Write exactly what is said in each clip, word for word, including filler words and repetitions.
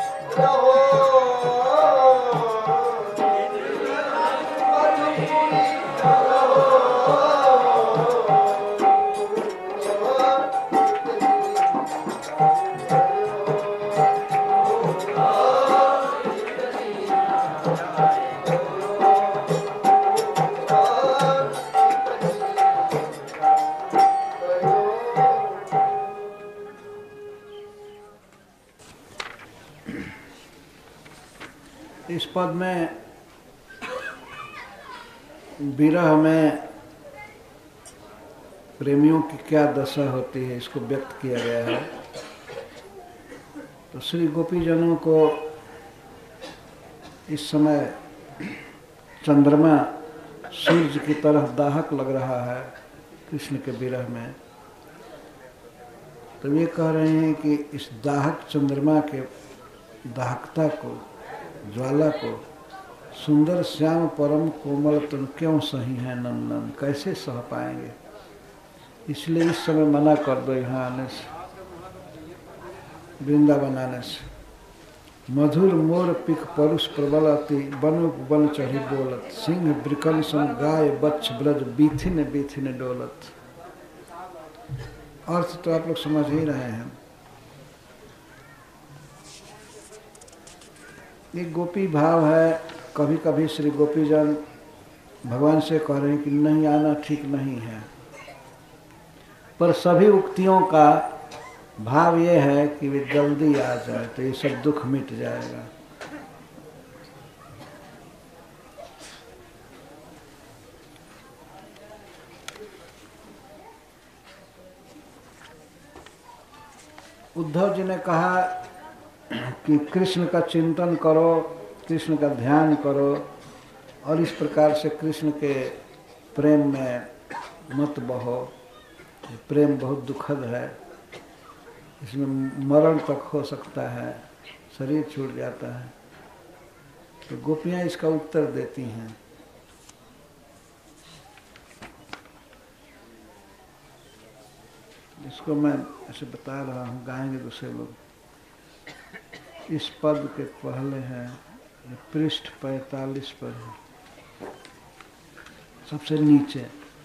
इस पद में विरह में प्रेमियों की क्या दशा होती है इसको व्यक्त किया गया है। तो श्री गोपीजनों को इस समय चंद्रमा सूर्य की तरह दाहक लग रहा है कृष्ण के विरह में। तो ये कह रहे हैं कि इस दाहक चंद्रमा के दाहकता को, ज्वाला को सुंदर श्याम परम कोमल तुम क्यों सही है नंदन, कैसे सह पाएंगे। इसलिए इस समय मना कर दो यहाँ आने से, वृंदावन आने से। मधुर मोर पिक परुष प्रबल अति बन बन चढ़ी बोलत, सिंह ब्रिकन सन गाय बच्छ ब्रज बीथिन बीथिन डोलत। अर्थ तो आप लोग समझ ही रहे हैं। ये गोपी भाव है। कभी कभी श्री गोपीजन भगवान से कह रहे हैं कि नहीं आना ठीक नहीं है, पर सभी उक्तियों का भाव ये है कि वे जल्दी आ जाए तो ये सब दुख मिट जाएगा। उद्धव जी ने कहा कि कृष्ण का चिंतन करो, कृष्ण का ध्यान करो और इस प्रकार से कृष्ण के प्रेम में मत बहो। प्रेम बहुत दुखद है, इसमें मरण तक हो सकता है, शरीर छूट जाता है। तो गोपियाँ इसका उत्तर देती हैं। इसको मैं ऐसे बता रहा हूँ, गाएंगे दूसरे लोग। इस पद के पहले है, पृष्ठ पैंतालीस पर है, सबसे नीचे।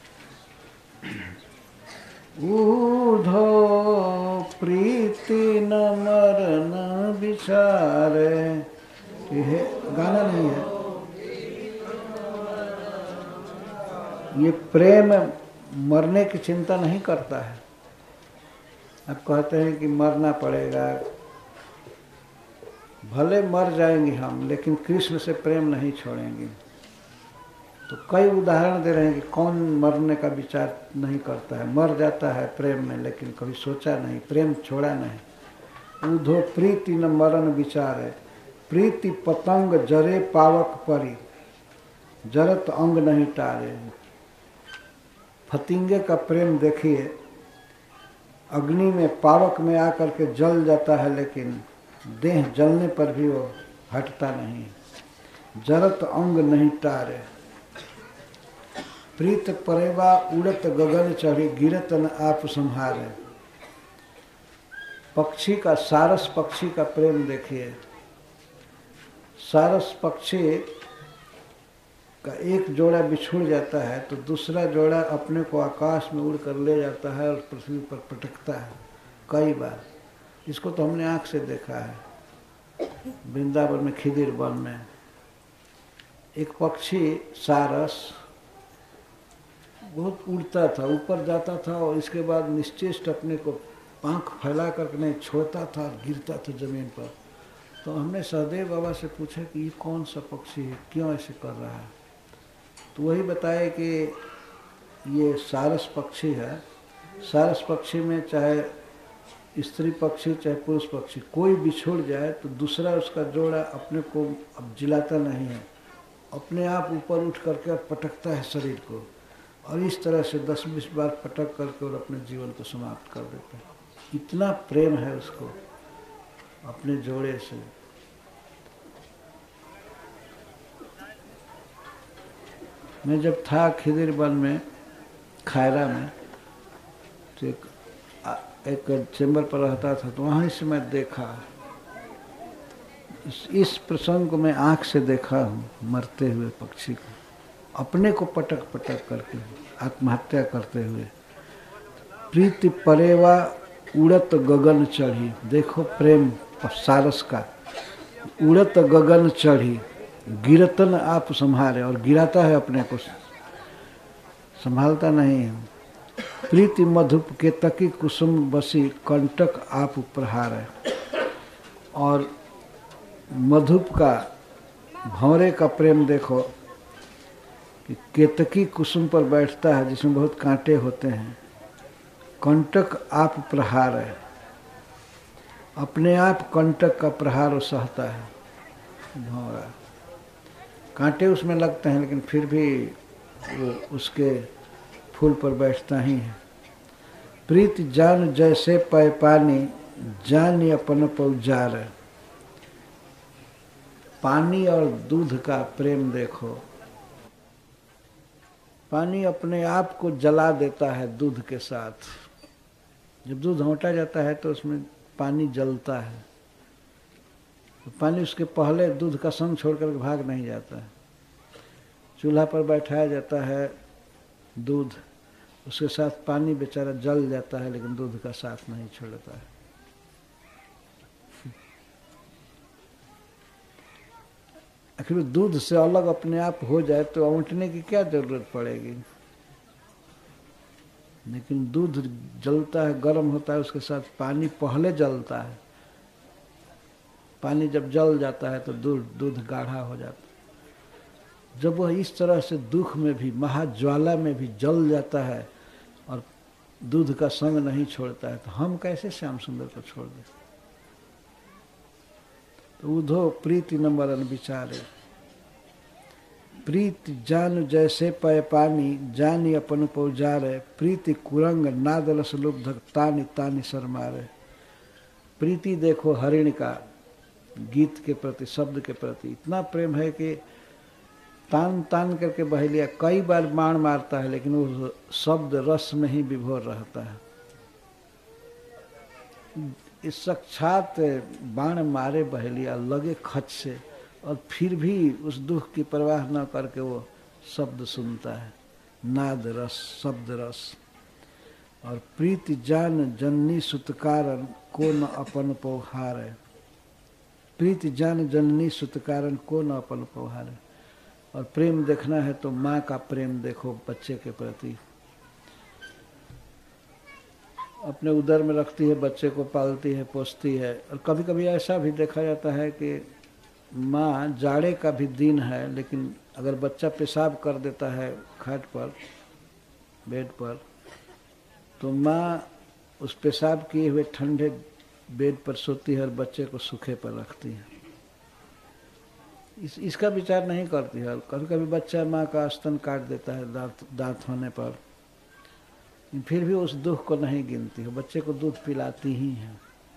ऊधो प्रीति न मरन विचारे, ये गाना नहीं है, ये प्रेम मरने की चिंता नहीं करता है। अब कहते हैं कि मरना पड़ेगा, भले मर जाएंगे हम लेकिन कृष्ण से प्रेम नहीं छोड़ेंगे। तो कई उदाहरण दे रहे हैं कि कौन मरने का विचार नहीं करता है, मर जाता है प्रेम में लेकिन कभी सोचा नहीं, प्रेम छोड़ा नहीं। ऊधो प्रीति न मरण विचारे, प्रीति पतंग जरे पावक परी, जरत अंग नहीं टारे। फतिंगे का प्रेम देखिए, अग्नि में पावक में आकर के जल जाता है लेकिन देह जलने पर भी वो हटता नहीं। जरत अंग नहीं टारे, प्रीत परेवा उड़त गगन चढ़ी, गिरत न आप संहारे। पक्षी का, सारस पक्षी का प्रेम देखिए। सारस पक्षी का एक जोड़ा बिछुड़ जाता है तो दूसरा जोड़ा अपने को आकाश में उड़ कर ले जाता है और पृथ्वी पर पटकता है कई बार। इसको तो हमने आँख से देखा है वृंदावन में, खिदिर वन में। एक पक्षी सारस बहुत उड़ता था, ऊपर जाता था और इसके बाद निश्चेष्ट अपने को पंख फैला कर नहीं छोड़ता था और गिरता था जमीन पर। तो हमने सहदेव बाबा से पूछा कि ये कौन सा पक्षी है, क्यों ऐसे कर रहा है। तो वही बताए कि ये सारस पक्षी है। सारस पक्षी में चाहे स्त्री पक्षी चाहे पुरुष पक्षी कोई बिछुड़ जाए तो दूसरा उसका जोड़ा अपने को अब जिलाता नहीं है, अपने आप ऊपर उठ करके और पटकता है शरीर को, और इस तरह से दस बीस बार पटक करके और अपने जीवन को समाप्त कर देता है। इतना प्रेम है उसको अपने जोड़े से। मैं जब था खिदिर वन में, खैरा में, तो एक, एक चैम्बर पर रहता था तो वहाँ से मैं देखा इस, इस प्रसंग को मैं आँख से देखा हूँ, मरते हुए पक्षी को, अपने को पटक पटक करके आत्महत्या करते हुए। प्रीति परेवा उड़त गगन चढ़ी, देखो प्रेम सारस का, उड़त गगन चढ़ी गिरतन आप संभाले, और गिराता है अपने को, संभालता नहीं है। प्रीति मधुप के तकी कुसुम बसी कंटक आप प्रहार है, और मधुप का भंवरे का प्रेम देखो कि केतकी कुसुम पर बैठता है जिसमें बहुत कांटे होते हैं, कंटक आप प्रहार है, अपने आप कंटक का प्रहार वो सहता है भंवरा। कांटे उसमें लगते हैं लेकिन फिर भी वो उसके फूल पर बैठता ही है। प्रीति जान जैसे पै पानी जानी अपन पौजार, पानी और दूध का प्रेम देखो, पानी अपने आप को जला देता है दूध के साथ। जब दूध होंटा जाता है तो उसमें पानी जलता है, तो पानी उसके पहले दूध का संग छोड़कर भाग नहीं जाता है। चूल्हा पर बैठाया जाता है दूध, उसके साथ पानी बेचारा जल जाता है लेकिन दूध का साथ नहीं छोड़ता है। आखिर दूध से अलग अपने आप हो जाए तो औंटने की क्या जरूरत पड़ेगी, लेकिन दूध जलता है, गर्म होता है, उसके साथ पानी पहले जलता है। पानी जब जल जाता है तो दूध दूध गाढ़ा हो जाता है। जब वह इस तरह से दुख में भी, महाज्वाला में भी जल जाता है और दूध का संग नहीं छोड़ता है, तो हम कैसे श्याम सुंदर को छोड़ दें। तो उधो प्रीति न मरन विचारे, प्रीति जान जैसे पय पानी जानी अपन पौजारे, प्रीति कुरंग नादलस लुब्ध तानि तानि शर्मारे। प्रीति देखो हरिण का गीत के प्रति, शब्द के प्रति इतना प्रेम है कि तान तान करके बह लिया, कई बार बाण मारता है लेकिन वो शब्द रस में ही विभोर रहता है। इस साक्षात बाण मारे बह लिया, लगे खच से, और फिर भी उस दुख की परवाह न करके वो शब्द सुनता है, नाद रस, शब्द रस। और प्रीति जान जननी सुतकारन को न अपन पौहार है, प्रीति जान जननी सुतकारन को न अपन पौहार है। और प्रेम देखना है तो माँ का प्रेम देखो बच्चे के प्रति, अपने उदर में रखती है, बच्चे को पालती है, पोसती है। और कभी कभी ऐसा भी देखा जाता है कि माँ, जाड़े का भी दिन है लेकिन अगर बच्चा पेशाब कर देता है खाट पर, बेड पर, तो माँ उस पेशाब किए हुए ठंडे बेड पर सोती है और बच्चे को सूखे पर रखती है। इस इसका विचार नहीं करती है। कभी कभी बच्चा माँ का स्तन काट देता है दांत दांत होने पर, फिर भी उस दुख को नहीं गिनती है, बच्चे को दूध पिलाती ही है।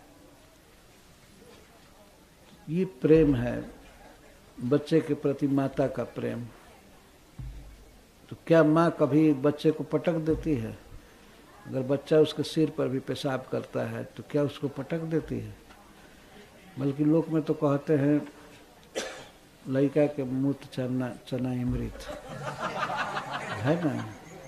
ये प्रेम है बच्चे के प्रति माता का प्रेम। तो क्या माँ कभी बच्चे को पटक देती है? अगर बच्चा उसके सिर पर भी पेशाब करता है तो क्या उसको पटक देती है? बल्कि लोक में तो कहते हैं लड़का के मूत चना चना अमृत है ना।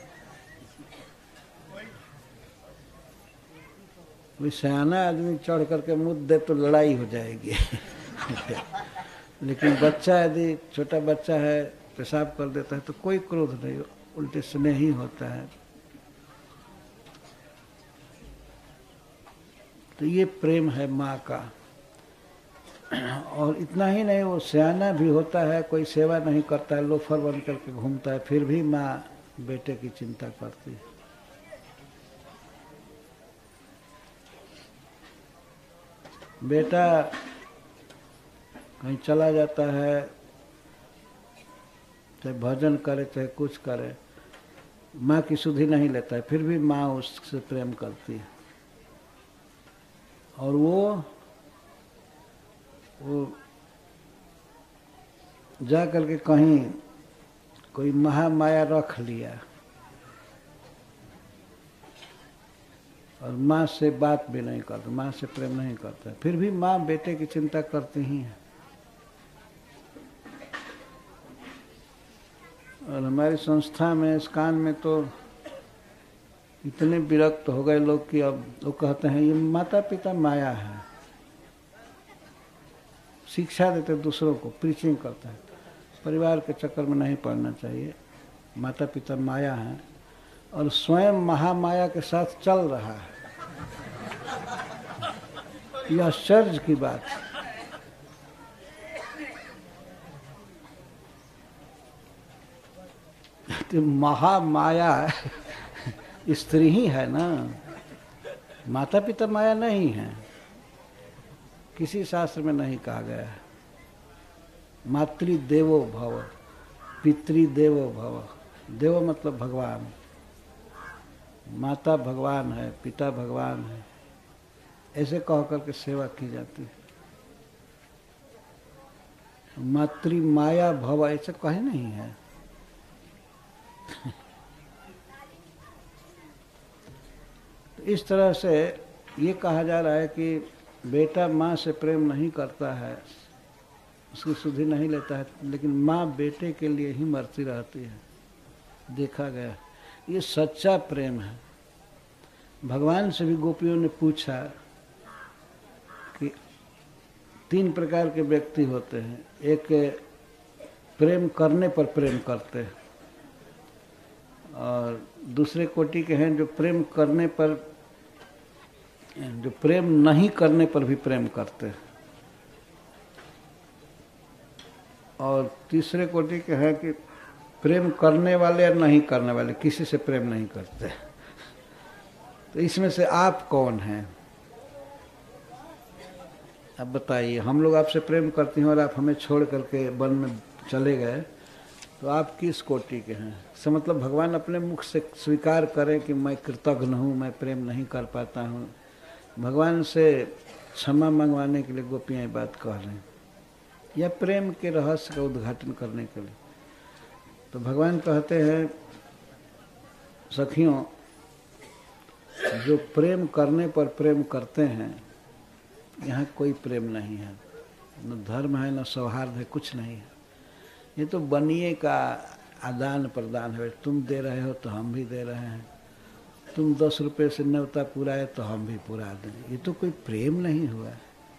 कोई सयाना आदमी चढ़ करके मुँह दे तो लड़ाई हो जाएगी लेकिन बच्चा, यदि छोटा बच्चा है पेशाब कर देता है तो कोई क्रोध नहीं, उल्टे स्नेह ही होता है। तो ये प्रेम है माँ का। और इतना ही नहीं, वो सयाना भी होता है, कोई सेवा नहीं करता है, लोफर बन करके घूमता है, फिर भी माँ बेटे की चिंता करती है। बेटा कहीं चला जाता है, चाहे भजन करे चाहे कुछ करे, माँ की सुधि नहीं लेता है, फिर भी माँ उससे प्रेम करती है। और वो वो जा करके कहीं कोई महामाया रख लिया और माँ से बात भी नहीं करता, माँ से प्रेम नहीं करता, फिर भी माँ बेटे की चिंता करती ही है। और हमारी संस्था में ISKCON में तो इतने विरक्त हो गए लोग कि अब लोग कहते हैं ये माता पिता माया है, शिक्षा देते दूसरों को, प्रीचिंग करता है। परिवार के चक्कर में नहीं पड़ना चाहिए। माता पिता माया है और स्वयं महामाया के साथ चल रहा है। यह आश्चर्य की बात है। तो महामाया स्त्री ही है ना, माता पिता माया नहीं है। किसी शास्त्र में नहीं कहा गया है मातृदेवो भव, पितृदेवो भव। देव मतलब भगवान, माता भगवान है, पिता भगवान है, ऐसे कह करके सेवा की जाती है। मातृ माया भव ऐसे कहे नहीं है। तो इस तरह से ये कहा जा रहा है कि बेटा माँ से प्रेम नहीं करता है, उसकी सुधि नहीं लेता है, लेकिन माँ बेटे के लिए ही मरती रहती है, देखा गया। ये सच्चा प्रेम है। भगवान से भी गोपियों ने पूछा कि तीन प्रकार के व्यक्ति होते हैं। एक प्रेम करने पर प्रेम करते हैं, और दूसरे कोटि के हैं जो प्रेम करने पर, जो प्रेम नहीं करने पर भी प्रेम करते हैं, और तीसरे कोटि के हैं कि प्रेम करने वाले या नहीं करने वाले, किसी से प्रेम नहीं करते। तो इसमें से आप कौन हैं? अब बताइए, हम लोग आपसे प्रेम करते हैं और आप हमें छोड़ करके वन में चले गए, तो आप किस कोटि के हैं? इसका मतलब भगवान अपने मुख से स्वीकार करें कि मैं कृतघ्न हूँ, मैं प्रेम नहीं कर पाता हूँ। भगवान से क्षमा मंगवाने के लिए गोपियाँ ये बात कह रहे हैं, या प्रेम के रहस्य का उद्घाटन करने के लिए। तो भगवान कहते हैं, सखियों, जो प्रेम करने पर प्रेम करते हैं, यहाँ कोई प्रेम नहीं है, न धर्म है, न सौहार्द है, कुछ नहीं है। ये तो बनिए का आदान प्रदान है। तुम दे रहे हो तो हम भी दे रहे हैं, तुम दस रुपये से न्योता पुराए तो हम भी पुरा दें। ये तो कोई प्रेम नहीं हुआ।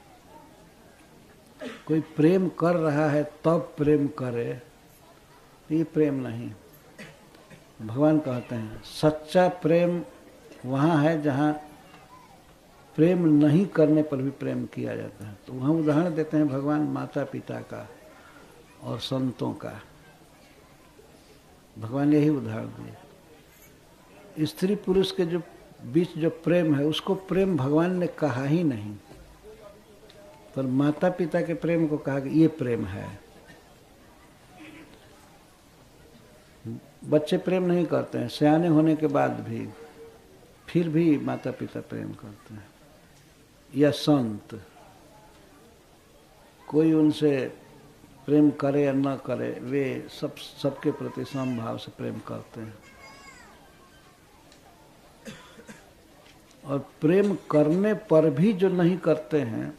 कोई प्रेम कर रहा है तब प्रेम करे, ये प्रेम नहीं। भगवान कहते हैं सच्चा प्रेम वहाँ है जहाँ प्रेम नहीं करने पर भी प्रेम किया जाता है। तो वहाँ उदाहरण देते हैं भगवान माता पिता का और संतों का। भगवान यही उदाहरण दिए। स्त्री पुरुष के जो बीच जो प्रेम है, उसको प्रेम भगवान ने कहा ही नहीं, पर माता पिता के प्रेम को कहा कि ये प्रेम है। बच्चे प्रेम नहीं करते हैं, सयाने होने के बाद भी, फिर भी माता पिता प्रेम करते हैं। या संत, कोई उनसे प्रेम करे या न करे, वे सब सबके प्रति समभाव से प्रेम करते हैं। और प्रेम करने पर भी जो नहीं करते हैं,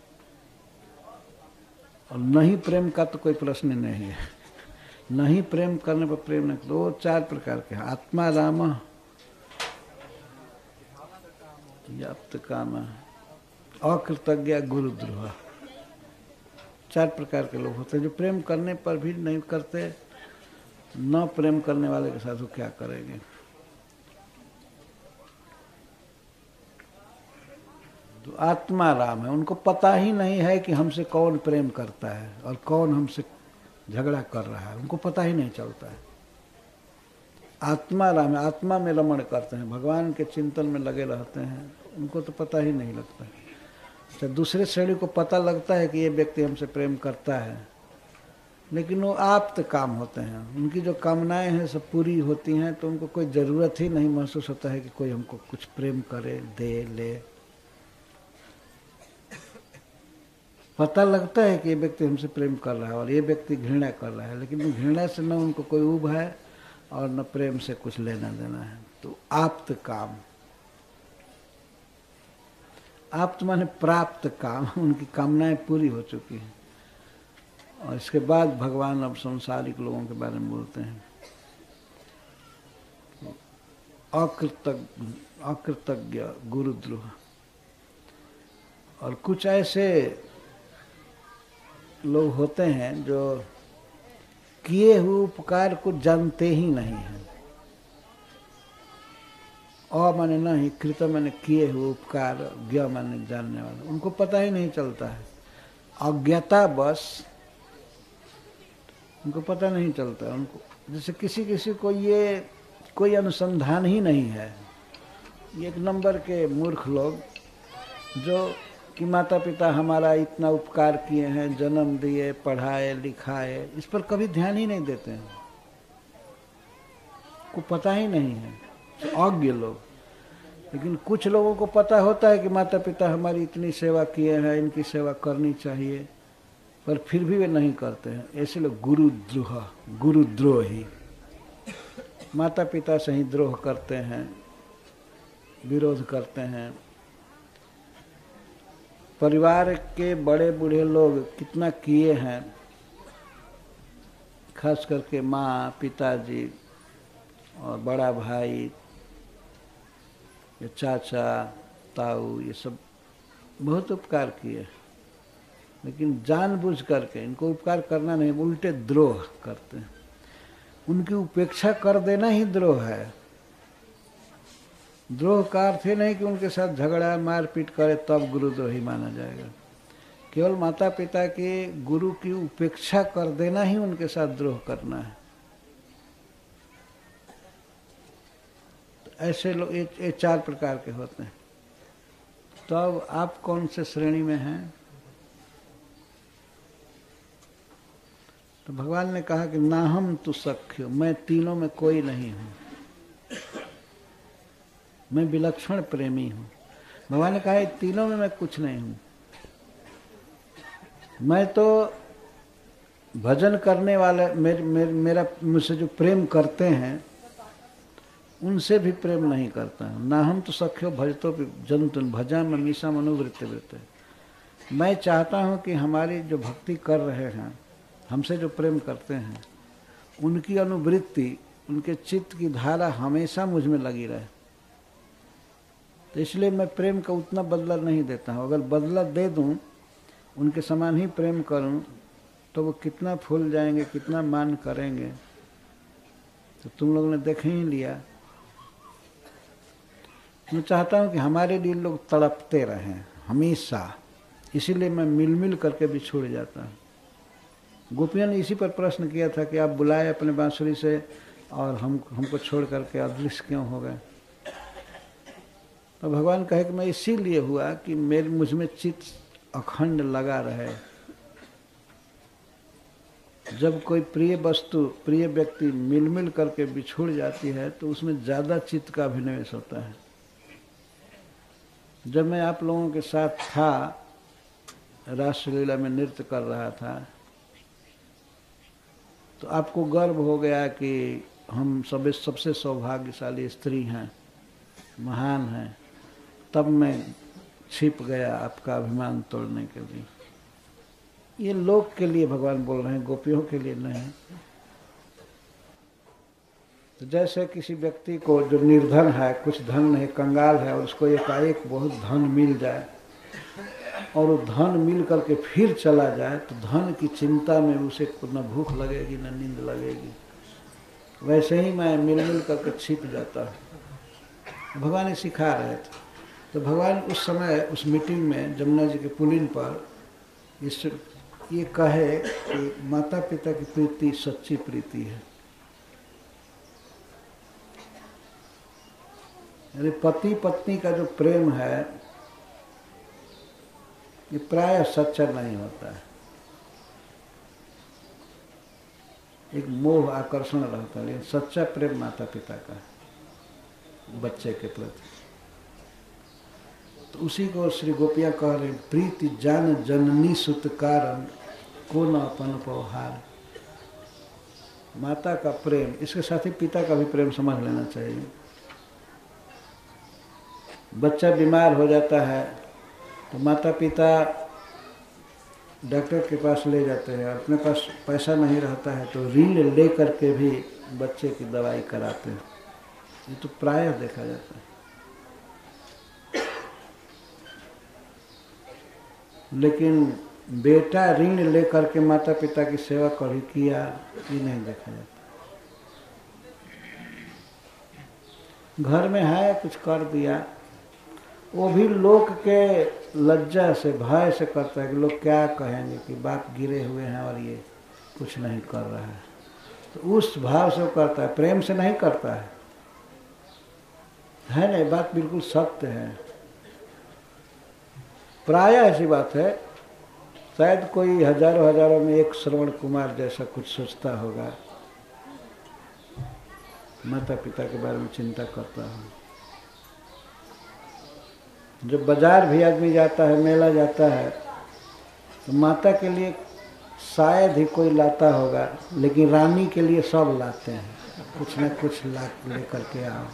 और नहीं प्रेम का तो कोई प्रश्न नहीं है। नहीं प्रेम करने पर प्रेम नहीं, दो चार प्रकार के हैं। आत्मा राम, याप्त काम, अकृतज्ञ, गुरुद्रोह। चार प्रकार के लोग होते हैं जो प्रेम करने पर भी नहीं करते। न प्रेम करने वाले के साथ वो क्या करेंगे? तो आत्मा राम है, उनको पता ही नहीं है कि हमसे कौन प्रेम करता है और कौन हमसे झगड़ा कर रहा है, उनको पता ही नहीं चलता है। आत्मा राम है, आत्मा में रमण करते हैं, भगवान के चिंतन में लगे रहते हैं, उनको तो पता ही नहीं लगता है। अच्छा, दूसरे श्रेणी को पता लगता है कि ये व्यक्ति हमसे प्रेम करता है, लेकिन वो आप्त काम होते हैं, उनकी जो कामनाएं हैं सब पूरी होती हैं, तो उनको कोई ज़रूरत ही नहीं महसूस होता है कि कोई हमको कुछ प्रेम करे, दे ले। पता लगता है कि ये व्यक्ति हमसे प्रेम कर रहा है और ये व्यक्ति घृणा कर रहा है, लेकिन घृणा से न उनको कोई ऊब है और न प्रेम से कुछ लेना देना है। तो आप्त काम, आप्त माने प्राप्त काम, उनकी कामनाएं पूरी हो चुकी हैं। और इसके बाद भगवान अब संसारिक लोगों के बारे में बोलते हैं। अकृतज्ञ अकृतज्ञ गुरुद्रोह। और कुछ ऐसे लोग होते हैं जो किए हुए उपकार को जानते ही नहीं हैं। अ माने नहीं, कृत माने किए हुए उपकार, ज्ञ माने जानने वाला, उनको पता ही नहीं चलता है। अज्ञता बस उनको पता नहीं चलता। उनको जैसे किसी किसी को ये कोई अनुसंधान ही नहीं है। एक नंबर के मूर्ख लोग जो कि माता पिता हमारा इतना उपकार किए हैं, जन्म दिए, पढ़ाए लिखाए, इस पर कभी ध्यान ही नहीं देते हैं, को पता ही नहीं है, तो अज्ञ लोग। लेकिन कुछ लोगों को पता होता है कि माता पिता हमारी इतनी सेवा किए हैं, इनकी सेवा करनी चाहिए, पर फिर भी वे नहीं करते हैं। ऐसे लोग गुरुद्रोह गुरुद्रोही, माता पिता से ही द्रोह करते हैं, विरोध करते हैं। परिवार के बड़े बूढ़े लोग कितना किए हैं, खास करके माँ, पिताजी और बड़ा भाई, ये चाचा, ताऊ, ये सब बहुत उपकार किए, लेकिन जानबूझ करके इनको उपकार करना नहीं, उल्टे द्रोह करते हैं। उनकी उपेक्षा कर देना ही द्रोह है। द्रोह का अर्थ ही नहीं कि उनके साथ झगड़ा मारपीट करे तब गुरुद्रोही माना जाएगा। केवल माता पिता के गुरु की उपेक्षा कर देना ही उनके साथ द्रोह करना है। तो ऐसे लोग ये, ये चार प्रकार के होते हैं। तो अब आप कौन से श्रेणी में हैं? तो भगवान ने कहा कि ना हम तु सख्य, मैं तीनों में कोई नहीं हूं, मैं विलक्षण प्रेमी हूं। भगवान ने कहा तीनों में मैं कुछ नहीं हूं। मैं तो भजन करने वाले मेर, मेर, मेरा मुझसे जो प्रेम करते हैं उनसे भी प्रेम नहीं करता हूं। ना हम तो सख्यो भजतो जंतु भजा मीसा मनोवृत्ति वृत्ति। मैं चाहता हूं कि हमारी जो भक्ति कर रहे हैं, हमसे जो प्रेम करते हैं, उनकी अनुवृत्ति, उनके चित्त की धारा हमेशा मुझ में लगी रहे। तो इसलिए मैं प्रेम का उतना बदला नहीं देता हूँ। अगर बदला दे दूं, उनके समान ही प्रेम करूं, तो वो कितना फूल जाएंगे, कितना मान करेंगे, तो तुम लोगों ने देख ही लिया। मैं चाहता हूं कि हमारे लिए लोग तड़पते रहें हमेशा, इसीलिए मैं मिल मिल करके भी छूट जाता हूं। गोपियों ने इसी पर प्रश्न किया था कि आप बुलाए अपने बांसुरी से और हम हमको छोड़ करके अदृश्य क्यों हो गए? तो भगवान कहे कि मैं इसीलिए हुआ कि मेरे मुझ में चित्त अखंड लगा रहे। जब कोई प्रिय वस्तु, प्रिय व्यक्ति मिल मिल करके बिछुड़ जाती है तो उसमें ज्यादा चित्त का अभिनिवेश होता है। जब मैं आप लोगों के साथ था, रासलीला में नृत्य कर रहा था, तो आपको गर्व हो गया कि हम सब सबसे सौभाग्यशाली स्त्री हैं, महान हैं। तब मैं छिप गया आपका अभिमान तोड़ने के लिए। ये लोक के लिए भगवान बोल रहे हैं, गोपियों के लिए नहीं। तो जैसे किसी व्यक्ति को जो निर्धन है, कुछ धन नहीं, कंगाल है, और उसको एकाएक बहुत धन मिल जाए और वो धन मिल करके फिर चला जाए, तो धन की चिंता में उसे न भूख लगेगी न नींद लगेगी। वैसे ही मैं मिल मिल करके छिप जाता हूँ। भगवान सिखा रहे थे। तो भगवान उस समय उस मीटिंग में जमुना जी के पुलिन पर इस ये कहे कि माता पिता की प्रीति सच्ची प्रीति है। यानी पति पत्नी का जो प्रेम है ये प्राय सच्चा नहीं होता है। एक मोह आकर्षण रहता है, लेकिन सच्चा प्रेम माता पिता का है बच्चे के प्रति। तो उसी को श्री गोपियाँ कह रहे, प्रीति जान जननी सुत कारण को न अपन पौहार। माता का प्रेम, इसके साथ ही पिता का भी प्रेम समझ लेना चाहिए। बच्चा बीमार हो जाता है तो माता पिता डॉक्टर के पास ले जाते हैं। अपने पास पैसा नहीं रहता है तो ऋण ले करके भी बच्चे की दवाई कराते हैं। ये तो प्रायः देखा जाता है। लेकिन बेटा ऋण लेकर के माता पिता की सेवा कभी किया, ये नहीं देखा जाता। घर में है कुछ कर दिया, वो भी लोग के लज्जा से भय से करता है कि लोग क्या कहेंगे कि बाप गिरे हुए हैं और ये कुछ नहीं कर रहा है, तो उस भाव से वो करता है, प्रेम से नहीं करता है। है ना, ये बात बिल्कुल सत्य है। प्रायः ऐसी बात है, शायद कोई हजारों हजारों में एक श्रवण कुमार जैसा कुछ सोचता होगा, माता पिता के बारे में चिंता करता हूँ। जब बाजार भी आदमी जाता है, मेला जाता है, तो माता के लिए शायद ही कोई लाता होगा, लेकिन रानी के लिए सब लाते हैं, कुछ न कुछ ला लेकर के आओ।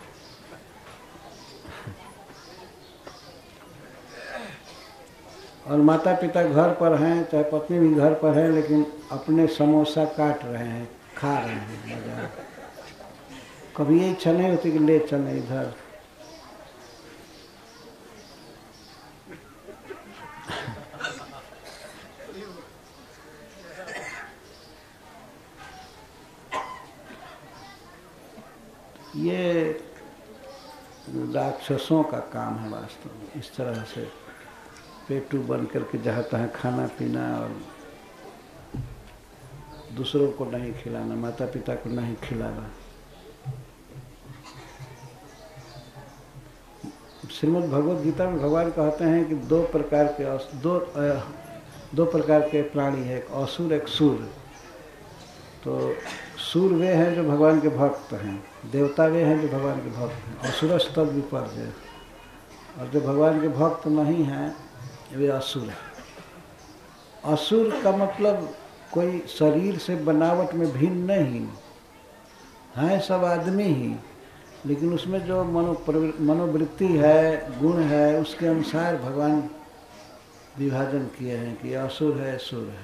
और माता पिता घर पर हैं, चाहे पत्नी भी घर पर है, लेकिन अपने समोसा काट रहे हैं, खा रहे हैं बाजार। कभी ये इच्छा नहीं होती कि ले चलें इधर। ये राक्षसों का काम है वास्तव में, इस तरह से पेटू बन करके जहाँ तहाँ खाना पीना और दूसरों को नहीं खिलाना, माता पिता को नहीं खिलाना। श्रीमद् भगवद गीता में भगवान कहते हैं कि दो प्रकार के दो दो प्रकार के प्राणी है, एक असुर एक सूर। तो सूर वे हैं जो भगवान के भक्त हैं, देवता वे हैं जो भगवान के भक्त हैं, असुर तद विपर्य। और जो भगवान के भक्त नहीं हैं वे असुर है। असुर का मतलब कोई शरीर से बनावट में भिन्न नहीं है, सब आदमी ही, लेकिन उसमें जो मनो मनोवृत्ति है, गुण है, उसके अनुसार भगवान विभाजन किए हैं कि असुर है, सुर है।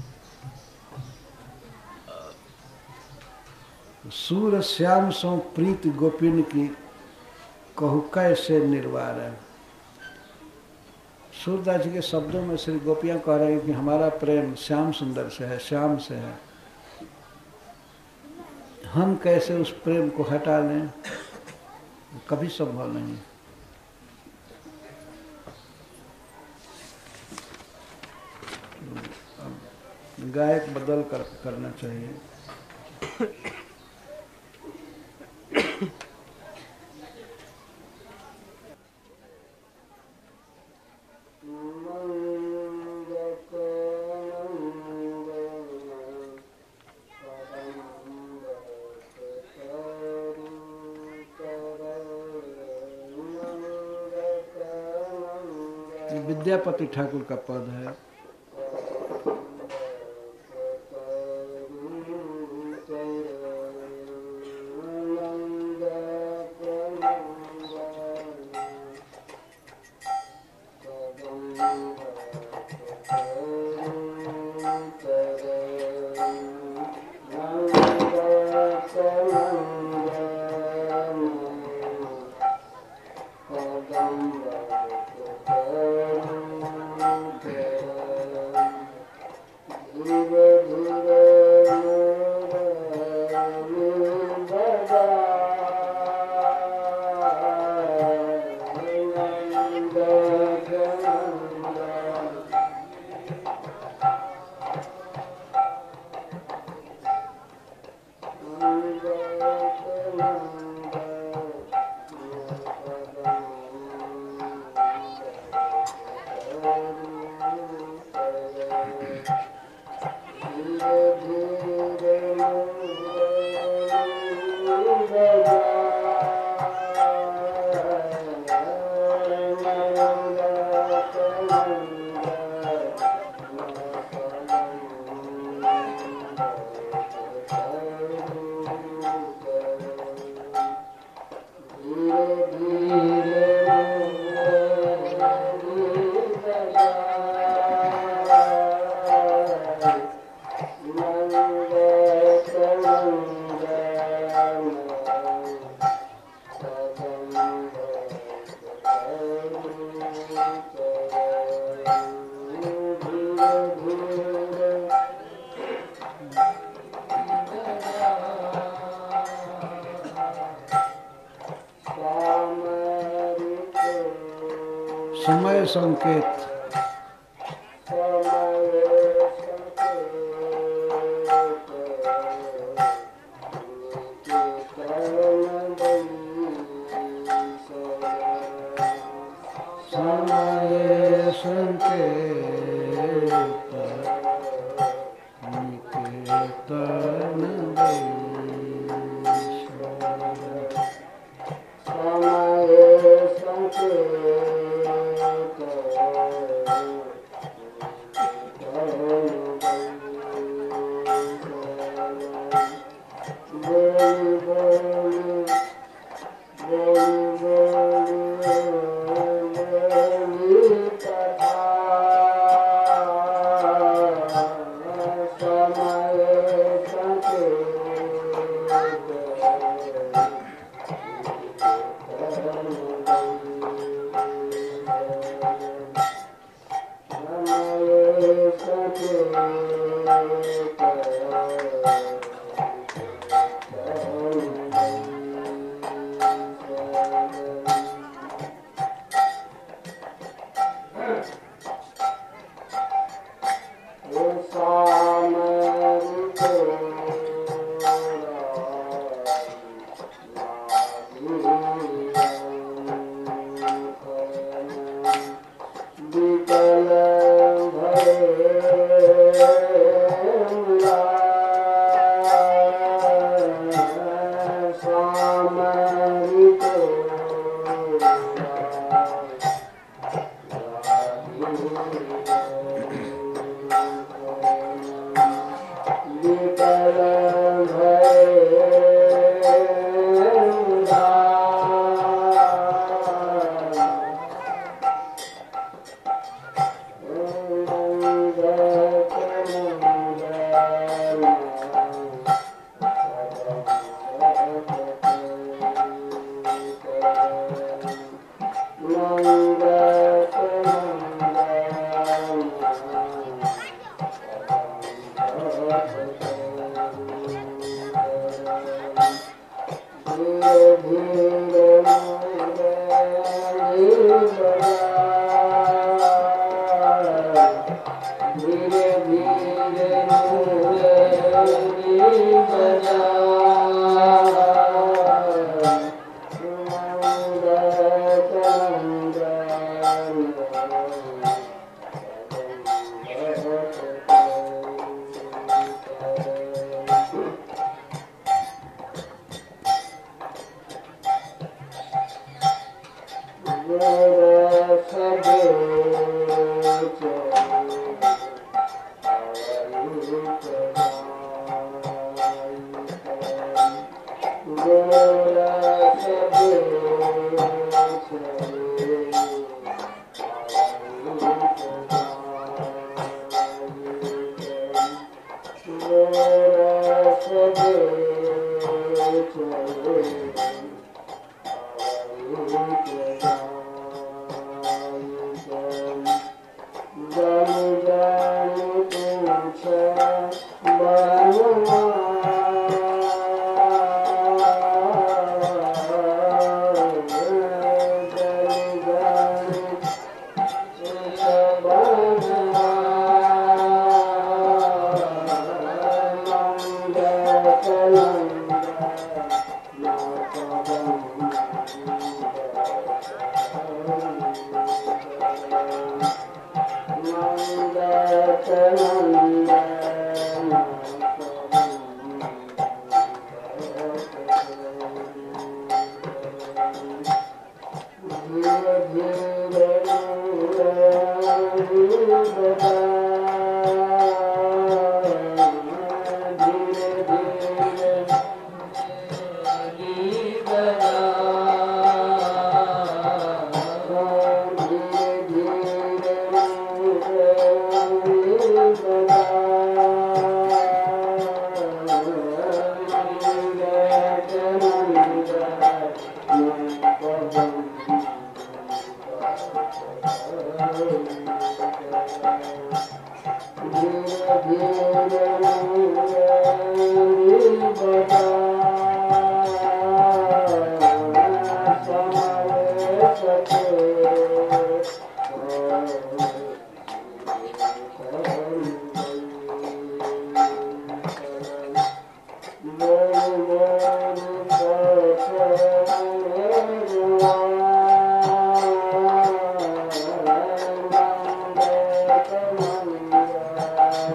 सूर श्याम सो प्रीत गोपिन की कहु कैसे निर्वार है। सूरदास जी के शब्दों में श्री गोपियाँ कह रहे हैं कि हमारा प्रेम श्याम सुंदर से है, श्याम से है, हम कैसे उस प्रेम को हटा लें, कभी संभव नहीं। अब गायक बदल कर करना चाहिए। विद्यापति ठाकुर का पद है। संकेत। समय संकेत निकेतन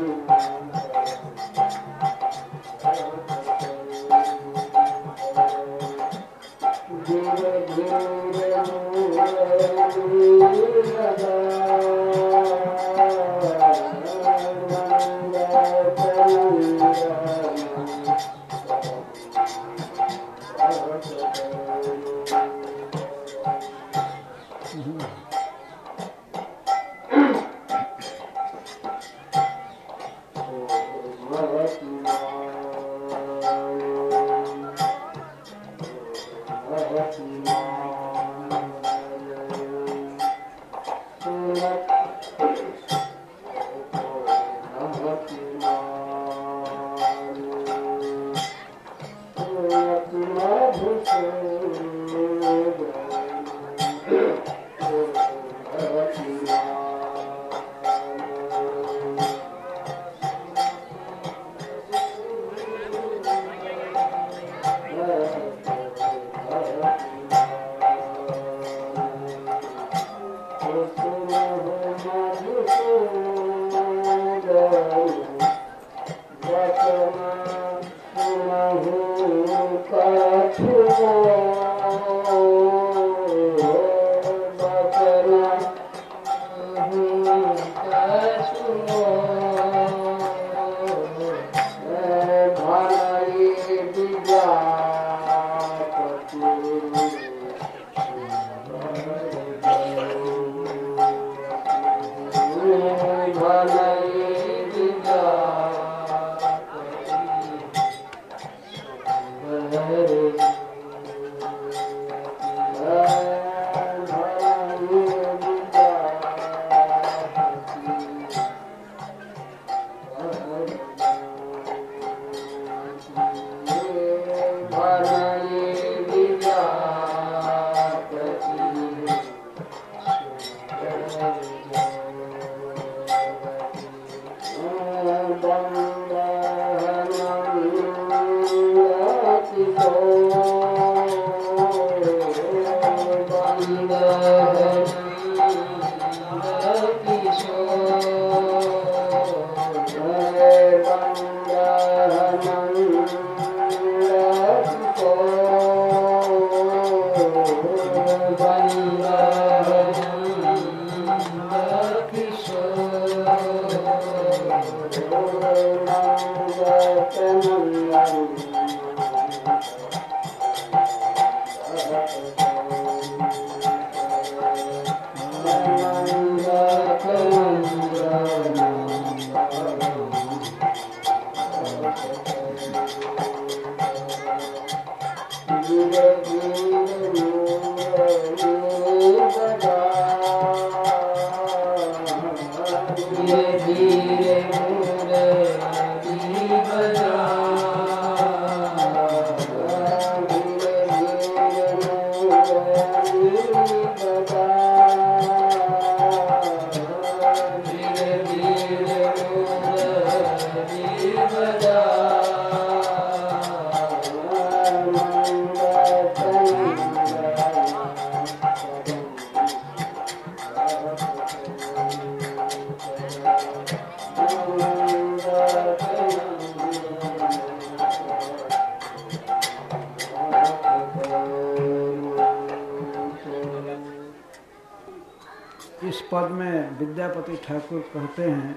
इस पद में विद्यापति ठाकुर कहते हैं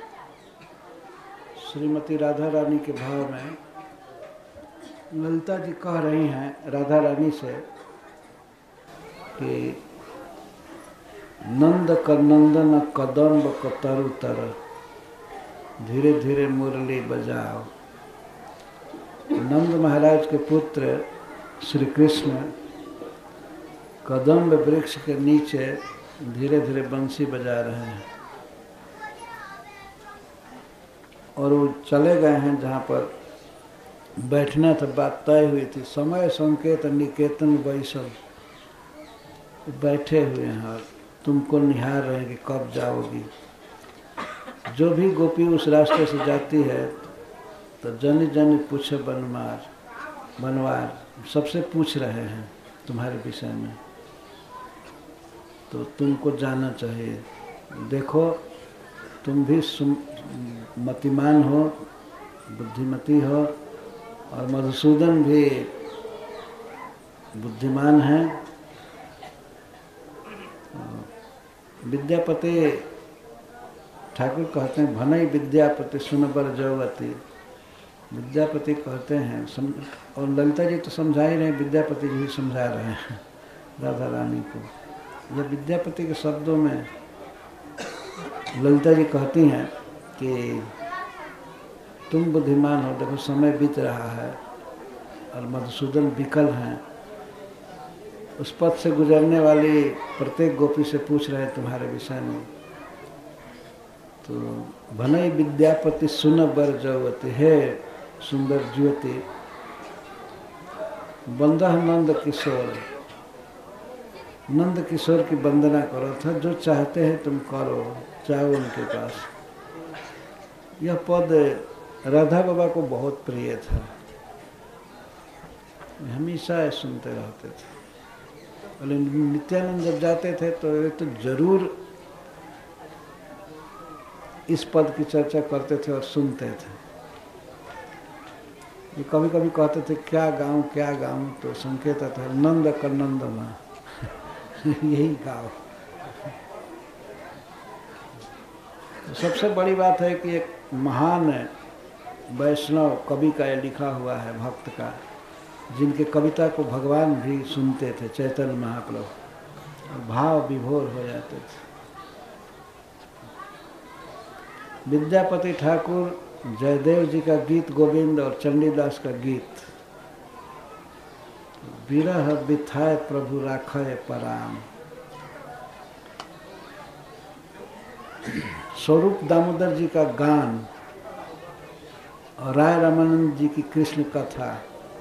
श्रीमती राधा रानी के भाव में, ललिता जी कह रही हैं राधा रानी से कि नंद कनंदन कदम्ब कतरु तर, धीरे धीरे मुरली बजाओ। नंद महाराज के पुत्र श्री कृष्ण कदम्ब वृक्ष के नीचे धीरे धीरे बंसी बजा रहे हैं और वो चले गए हैं जहाँ पर बैठना था, बात तय हुई थी। समय संकेत निकेतन बैसल, बैठे हुए हैं और तुमको निहार रहे हैं कि कब जाओगी। जो भी गोपी उस रास्ते से जाती है तो जनी जनी पूछे बनवार बनवार, सबसे पूछ रहे हैं तुम्हारे विषय में, तो तुमको जाना चाहिए। देखो तुम भी मतिमान हो, बुद्धिमती हो, और मधुसूदन भी बुद्धिमान है। विद्यापति ठाकुर कहते हैं भनई विद्यापति सुनबर जौवती। विद्यापति कहते हैं सम, और ललिता जी तो समझा ही रहे, विद्यापति जी भी समझा रहे हैं राधा रानी को। यह विद्यापति के शब्दों में ललिता जी कहती हैं कि तुम बुद्धिमान हो, देखो समय बीत रहा है, और मधुसूदन विकल हैं। उस पथ से गुजरने वाली प्रत्येक गोपी से पूछ रहे हैं तुम्हारे विषय में। तो भनई विद्यापति सुन बर जौवती, हे सुंदर ज्योति, बंदह नंद किशोर, नंद किशोर की वंदना करो, था जो चाहते हैं तुम करो, जाओ उनके पास। यह पद राधा बाबा को बहुत प्रिय था, हमेशा सुनते रहते थे। और नित्यानंद जब जाते थे तो ये तो जरूर इस पद की चर्चा करते थे और सुनते थे। ये कभी कभी कहते थे क्या गाऊं क्या गाऊं, तो संकेत था नंद का नंद माँ यही गाओ। तो सबसे बड़ी बात है कि एक महान वैष्णव कवि का ये लिखा हुआ है, भक्त का, जिनके कविता को भगवान भी सुनते थे, चैतन्य महाप्रभु, और भाव विभोर हो जाते थे। विद्यापति ठाकुर जयदेव जी का गीत गोविंद और चंडीदास का गीत, विरह बिथाए प्रभु राखय पराम। स्वरूप दामोदर जी का गान और राय रामानंद जी की कृष्ण कथा,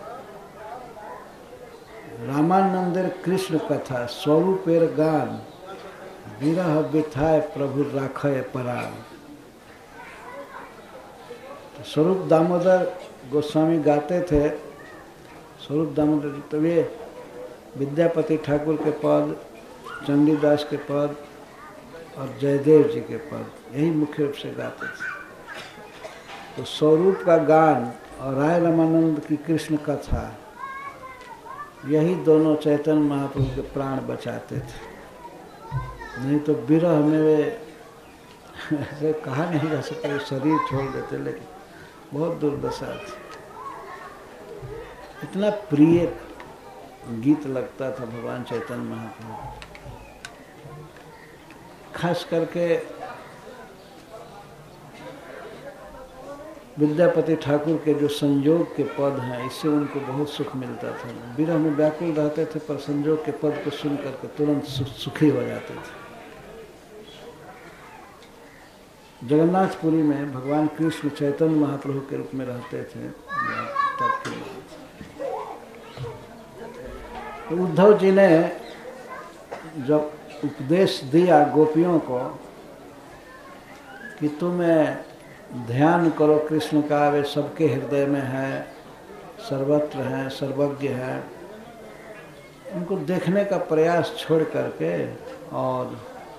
रामानंदर कृष्ण कथा स्वरूपेर गान, विरह बिथाए प्रभु राखय पराम। तो स्वरूप दामोदर गोस्वामी गाते थे, स्वरूप दामोदर जी, तो ये विद्यापति ठाकुर के पद, चंडीदास के पद और जयदेव जी के पद, यही मुख्य रूप से गाते थे। तो स्वरूप का गान और राय रामानंद की कृष्ण कथा, यही दोनों चैतन्य महाप्रभु के प्राण बचाते थे। नहीं तो विरह में वे ऐसे कहा नहीं जा सकता, शरीर छोड़ देते, लेकिन बहुत दुर्दशा थी। इतना प्रिय गीत लगता था भगवान चैतन्य महाप्रभु। खास करके विद्यापति ठाकुर के जो संयोग के पद हैं, इससे उनको बहुत सुख मिलता था। विरह में व्याकुल रहते थे, पर संयोग के पद को सुन करके तुरंत सुखी हो जाते थे। जगन्नाथपुरी में भगवान कृष्ण चैतन्य महाप्रभु के रूप में रहते थे। तो उद्धव जी ने जब उपदेश दिया गोपियों को कि तुम्हें ध्यान करो कृष्ण का, वे सबके हृदय में है, सर्वत्र हैं, सर्वज्ञ हैं, उनको देखने का प्रयास छोड़ करके और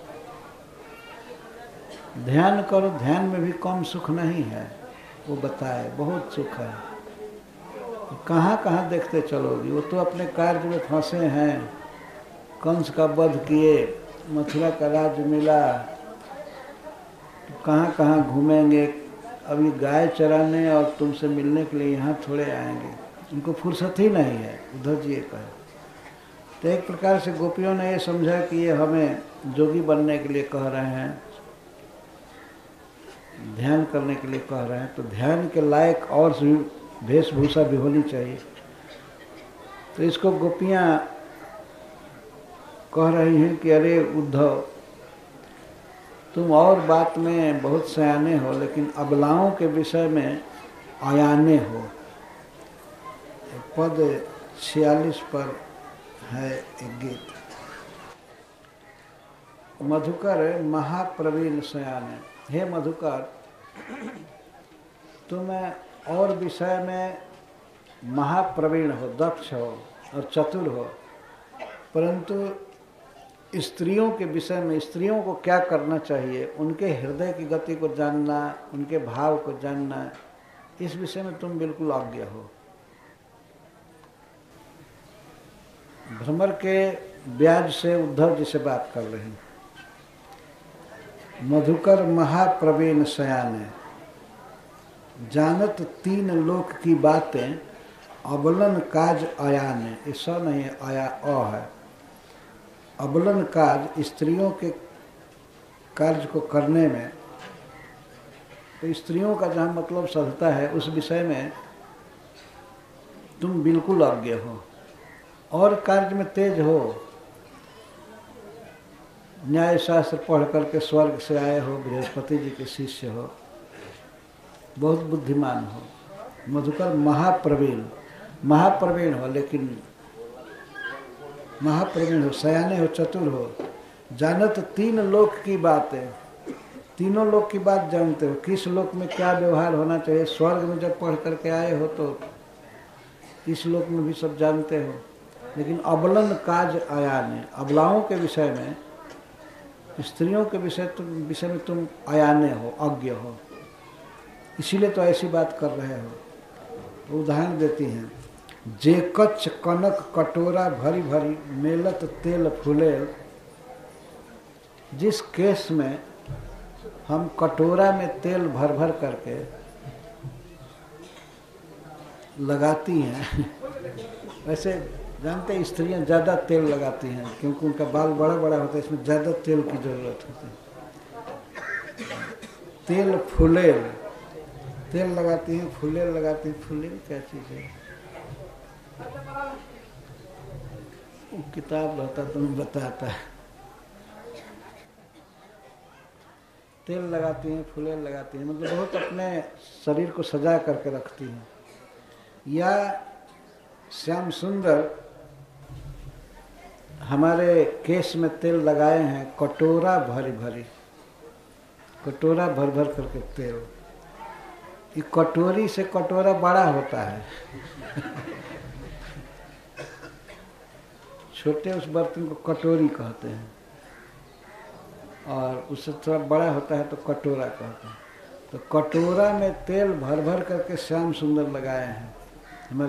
ध्यान करो। ध्यान में भी कम सुख नहीं है, वो बताए बहुत सुख है। कहाँ कहाँ देखते चलोगी, वो तो अपने कार्य में फंसे हैं, कंस का वध किए, मथुरा का राज्य मिला, तो कहाँ कहाँ घूमेंगे, अभी गाय चराने और तुमसे मिलने के लिए यहाँ थोड़े आएंगे, उनको फुर्सत ही नहीं है। उद्धव जी ये कहे। तो एक प्रकार से गोपियों ने ये समझा कि ये हमें जोगी बनने के लिए कह रहे हैं, ध्यान करने के लिए कह रहे हैं, तो ध्यान के लायक और वेशभूषा भी होनी चाहिए। तो इसको गोपियाँ कह रही हैं कि अरे उद्धव, तुम और बात में बहुत सयाने हो, लेकिन अबलाओं के विषय में अयाने हो। पद छियालीस पर है एक गीत। मधुकर महाप्रवीण सयाने, हे मधुकर, तुम्हें और विषय में महाप्रवीण हो, दक्ष हो और चतुर हो, परंतु स्त्रियों के विषय में स्त्रियों को क्या करना चाहिए, उनके हृदय की गति को जानना, उनके भाव को जानना, इस विषय में तुम बिल्कुल अज्ञ हो। भ्रमर के ब्याज से उद्धव जी से बात कर रहे हैं। मधुकर महाप्रवीण सयाने, जानत तीन लोक की बातें, अबलन काज आयाने। ऐसा नहीं है, आया अ है। अबलन काज स्त्रियों के कार्य को करने में, तो स्त्रियों का जहाँ मतलब सधता है उस विषय में तुम बिल्कुल अज्ञ हो और कार्य में तेज हो। न्याय शास्त्र पढ़ करके स्वर्ग से आए हो, बृहस्पति जी के शिष्य हो, बहुत बुद्धिमान हो। मधुकर महाप्रवीण, महाप्रवीण हो, लेकिन महाप्रवीण हो, सयाने हो, चतुर हो। जानत तीन लोक की बातें, तीनों लोक की बात जानते हो, किस लोक में क्या व्यवहार होना चाहिए। स्वर्ग में जब पढ़ करके आए हो तो इस लोक में भी सब जानते हो। लेकिन अबलन काज आयाने, अबलाओं के विषय में, स्त्रियों के विषय तुम विषय में तुम आयाने हो, अज्ञ हो, इसीलिए तो ऐसी बात कर रहे हो। तो उदाहरण देती हैं, जे कच्च कनक कटोरा भरी भरी, मेलत तेल फूले। जिस केस में हम कटोरा में तेल भर भर करके लगाती हैं, वैसे जानते हैं स्त्रियां ज़्यादा तेल लगाती हैं क्योंकि उनका बाल बड़ा बड़ा होता है, इसमें ज़्यादा तेल की ज़रूरत होती है। तेल फूलेल, तेल लगाती हैं, फूलेल लगाती हैं। फूलेल क्या चीज़ है? वो किताब रहता तो मैं बताता है। तेल लगाती हैं, फूलेल लगाती हैं, मतलब बहुत अपने शरीर को सजा करके रखती हैं। या श्याम सुंदर हमारे केस में तेल लगाए हैं, कटोरा भरी भरी, कटोरा भर भर करके तेल। ये कटोरी से कटोरा बड़ा होता है। छोटे उस बर्तन को कटोरी कहते हैं और उससे थोड़ा बड़ा होता है तो कटोरा कहते हैं। तो कटोरा में तेल भर भर करके श्याम सुंदर लगाए हैं।